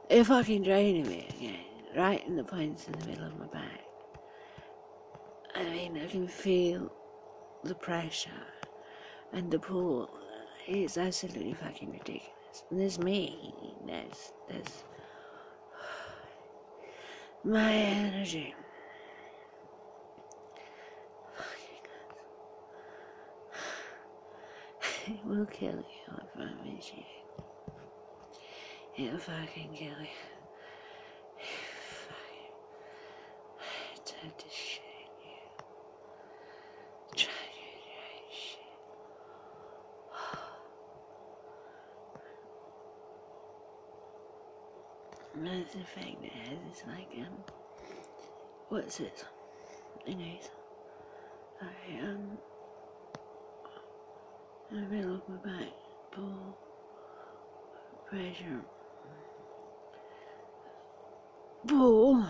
They're fucking draining me again, right in the points in the middle of my back. I mean, I can feel the pressure and the pull. It's absolutely fucking ridiculous. And there's me, there's my energy. It will kill you, I promise you. It'll fucking kill you. Turn to shit you. Try to do your shit. That's the effect it has. It's like, what's this? Anyways, in the middle of my back, pull, pressure, pull.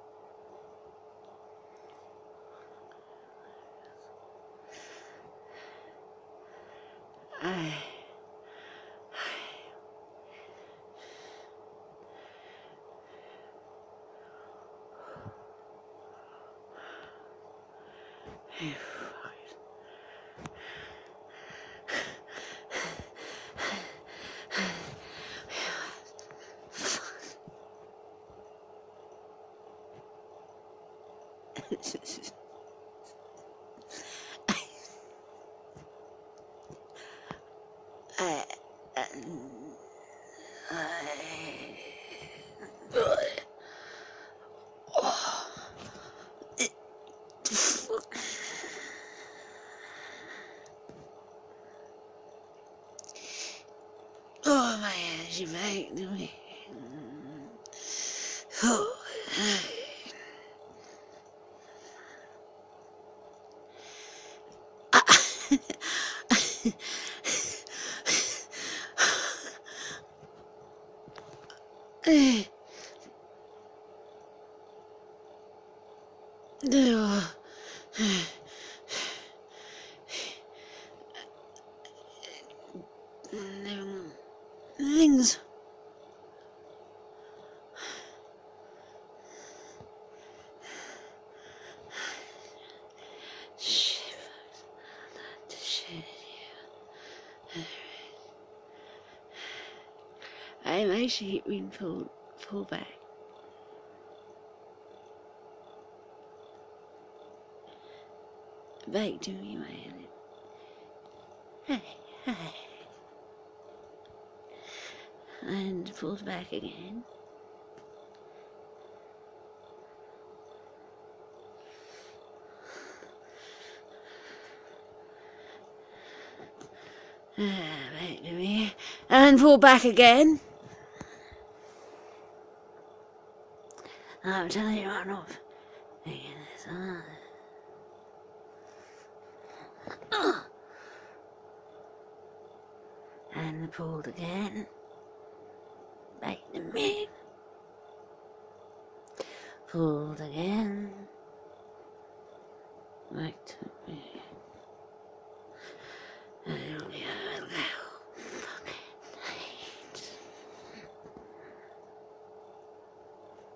Oh, my energy back to me. Oh. Things. I'm actually being pulled back. Back to me, my Ellen. Hi. And pulled back again. Back to me. And pull back again. I'm telling you, I'm not making this on. And pulled again. Back to me. Pulled again. Back to me.